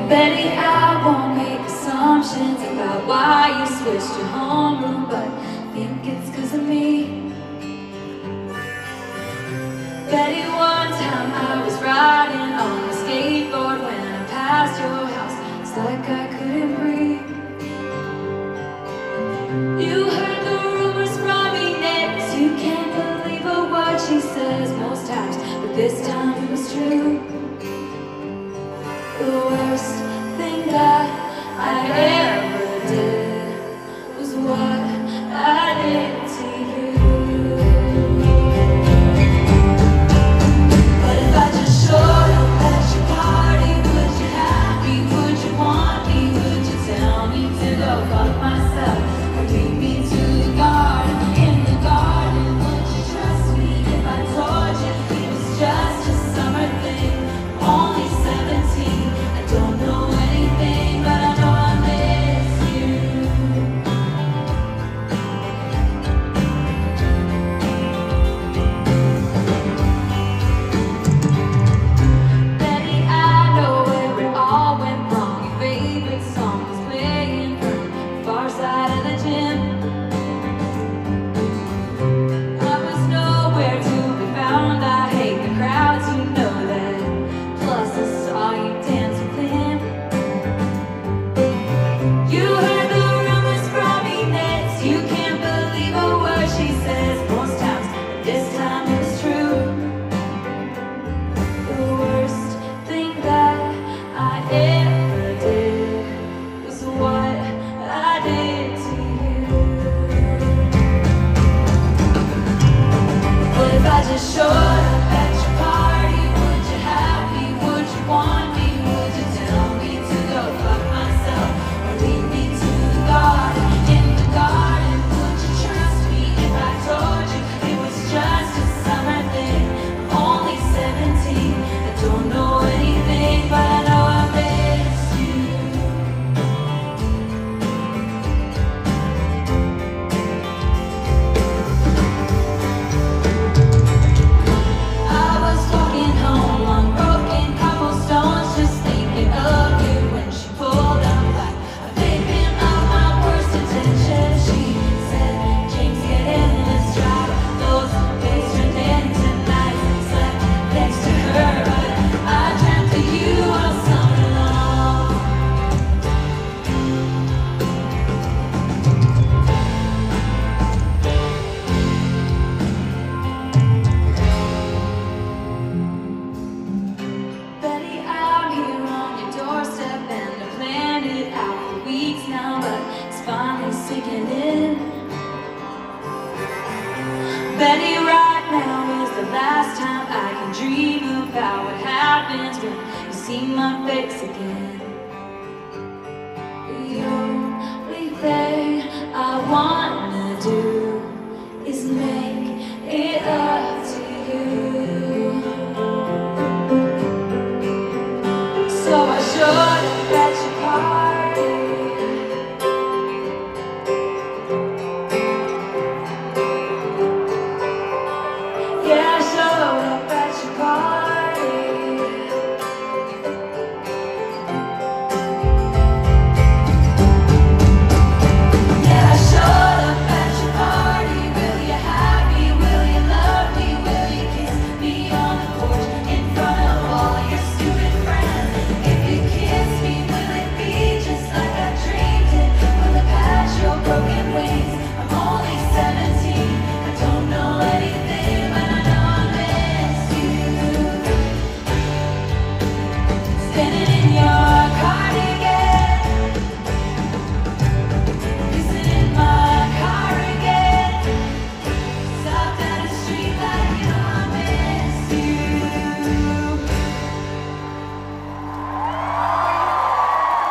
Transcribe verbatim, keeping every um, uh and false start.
Betty, I won't make assumptions about why you switched your homeroom, but I think it's 'cause of me. Betty, one time I was riding on a skateboard when I passed your house. It's like I couldn't breathe. You heard the rumors from me next. You can't believe a word she says most times, but this time it was true. The worst thing that I ever did was what I did to you. But if I just showed up at your party, would you have me? Would you want me? Would you tell me to go fuck myself or lead me to the garden? In the garden, would you trust me if I told you it was just a summer thing? Only seventeen. I don't know anything, but I know I miss you. Betty, I know where it all went wrong. Your favorite song was playing from the far side of the gym. I was nowhere to be found. I hate the crowds, you know that. Plus I saw you dance with him. You heard the rumors from me next. You can't believe a word she says most times, but this time it was true. The worst thing that I ever did was what I did to you. But if I just showed up at your party, would you have me? Would you want me? Would you tell me to go fuck myself or lead me to the garden? In the garden, would you trust me if I told you it was just a summer thing? Only seventeen. I don't know anything, but I know I miss you. I was walking home on broken cobblestones, just thinking of you when she pulled up like a victim of my worst intention. She said, James, get in this drive. Those days turned into nights. Slept next to her, but I dreamt of you all summer long. Betty, I'm here on your doorstep and I planned it out for weeks now, but it's finally sinking in. Betty, right now is the last time I can dream about what happens when you see my face again.